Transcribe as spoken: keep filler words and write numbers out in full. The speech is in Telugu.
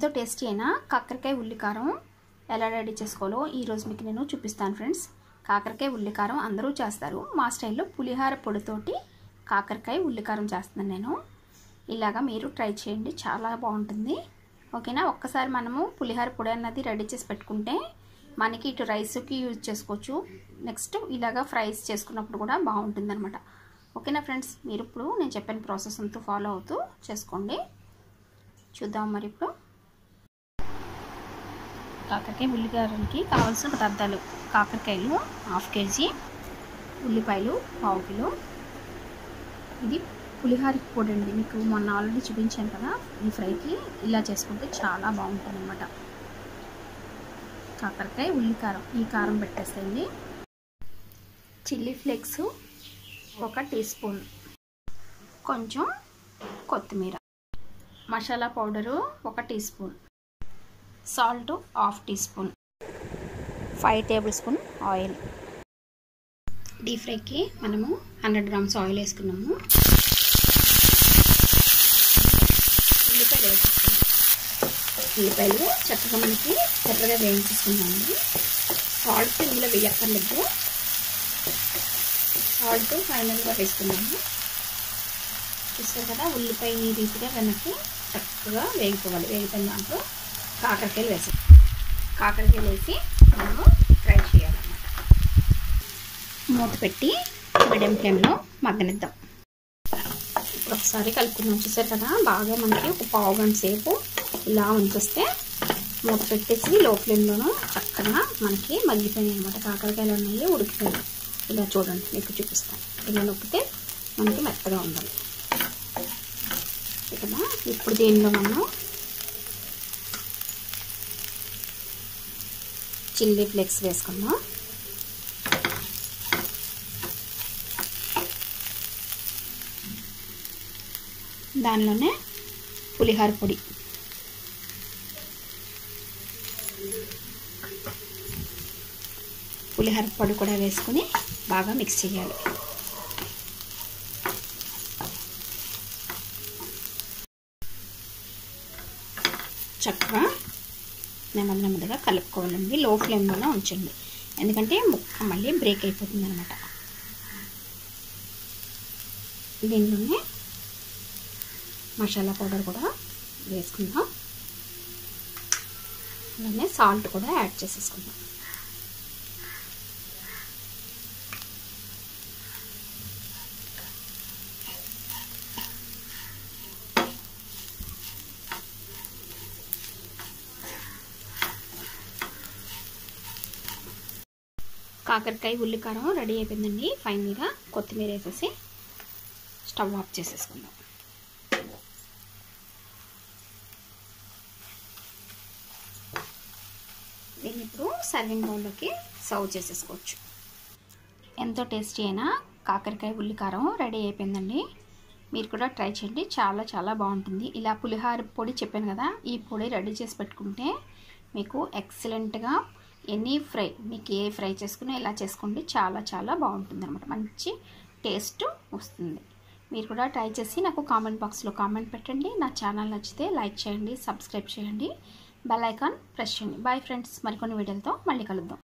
ఎంతో టేస్టీ అయిన కాకరకాయ ఉల్లికారం ఎలా రెడీ చేసుకోవాలో ఈ రోజు మీకు నేను చూపిస్తాను ఫ్రెండ్స్. కాకరకాయ ఉల్లికారం అందరూ చేస్తారు. మా స్టైల్లో పులిహార పొడితోటి కాకరకాయ ఉల్లికారం చేస్తున్నాను నేను. ఇలాగా మీరు ట్రై చేయండి, చాలా బాగుంటుంది. ఓకేనా? ఒక్కసారి మనము పులిహార పొడి అన్నది రెడీ చేసి పెట్టుకుంటే మనకి ఇటు రైస్కి యూజ్ చేసుకోవచ్చు. నెక్స్ట్ ఇలాగా ఫ్రైస్ చేసుకున్నప్పుడు కూడా బాగుంటుంది అనమాట. ఓకేనా ఫ్రెండ్స్? మీరు ఇప్పుడు నేను చెప్పిన ప్రాసెస్ అంతా ఫాలో అవుతూ చేసుకోండి. చూద్దాం మరి ఇప్పుడు కాకరకాయ ఉల్లికారానికి కావాల్సిన పదార్థాలు: కాకరకాయలు హాఫ్ కేజీ, ఉల్లిపాయలు పావు కిలో. ఇది పులిహారకి పొడి అండి. మీకు మొన్న ఆల్రెడీ చూపించాను కదా, ఈ ఫ్రైకి ఇలా చేసుకుంటే చాలా బాగుంటుంది అనమాట. కాకరకాయ ఉల్లికారం ఈ కారం పెట్టేసేయండి. చిల్లీ ఫ్లేక్స్ ఒక టీ స్పూన్, కొంచెం కొత్తిమీర, మసాలా పౌడరు ఒక teaspoon, salt half teaspoon, five tablespoon oil. Deep ఫ్రైకి మనము హండ్రెడ్ గ్రామ్స్ ఆయిల్ వేసుకున్నాము. ఉల్లిపాయలు వేసుకున్నాము. ఉల్లిపాయలు చక్కగా మనకి ఎర్రగా వేయించుకున్నాము. సాల్ట్ ఇందులో వేయక్కర్లేదు, సాల్ట్ ఫైనల్గా వేసుకున్నాము. చూస్తారు కదా, ఉల్లిపాయ ఈ రీతిగా వెనక్కి చక్కగా వేగిపోవాలి. వేగిపోయిన దాంట్లో కాకరకాయలు వేసి కాకరకాయలు వేసి మనము ఫ్రై చేయాలన్నమాట. మూత పెట్టి మీడియం ఫ్లేమ్లో మగ్గనిద్దాం. ఇప్పుడు ఒకసారి కలుపుకుందాం. చూసారు కదా, బాగా మనకి ఒక పావు గంట సేపు ఇలా ఉంచేస్తే మూత పెట్టేసి లో ఫ్లేమ్లోనూ చక్కగా మనకి మగ్గిపోయినాయి అనమాట. కాకరకాయలు అనేవి ఉడికిపోయినాయి. ఇలా చూడండి, మీకు చూపిస్తాను. ఇలా నొక్కితే మనకి మెత్తగా ఉండాలి కదా. ఇప్పుడు దీనిలో మనం చిల్లీ ఫ్లేక్స్ వేసుకుందాం. దానిలోనే పులిహార పొడి, పులిహార పొడి కూడా వేసుకుని బాగా మిక్స్ చేయాలి. చక్కగా నెమ్మది నెమ్మదిగా కలుపుకోవాలండి. లో ఫ్లేమ్లోనే ఉంచండి, ఎందుకంటే ముక్క మళ్ళీ బ్రేక్ అయిపోతుంది అనమాట. దీనిలోనే మసాలా పౌడర్ కూడా వేసుకుందాం. అలానే సాల్ట్ కూడా యాడ్ చేసేసుకుందాం. కాకరకాయ ఉల్లికారం రెడీ అయిపోయిందండి. ఫైనల్గా కొత్తిమీర వేసేసి స్టవ్ ఆఫ్ చేసేసుకుందాం. దీన్ని ఇప్పుడు సర్వింగ్ బౌల్లోకి సర్వ్ చేసేసుకోవచ్చు. ఎంతో టేస్టీ అయిన కాకరకాయ ఉల్లికారం రెడీ అయిపోయిందండి. మీరు కూడా ట్రై చేయండి, చాలా చాలా బాగుంటుంది. ఇలా పులిహార పొడి చెప్పాను కదా, ఈ పొడి రెడీ చేసి పెట్టుకుంటే మీకు ఎక్సలెంట్గా ఎనీ ఫ్రై, మీకు ఏ ఫ్రై చేసుకుని ఇలా చేసుకోండి, చాలా చాలా బాగుంటుంది అనమాట. మంచి టేస్ట్ వస్తుంది. మీరు కూడా ట్రై చేసి నాకు కామెంట్ బాక్స్లో కామెంట్ పెట్టండి. నా ఛానల్ నచ్చితే లైక్ చేయండి, సబ్స్క్రైబ్ చేయండి, బెల్ ఐకాన్ ప్రెస్ చేయండి. బాయ్ ఫ్రెండ్స్, మరికొన్ని వీడియోలతో మళ్ళీ కలుద్దాం.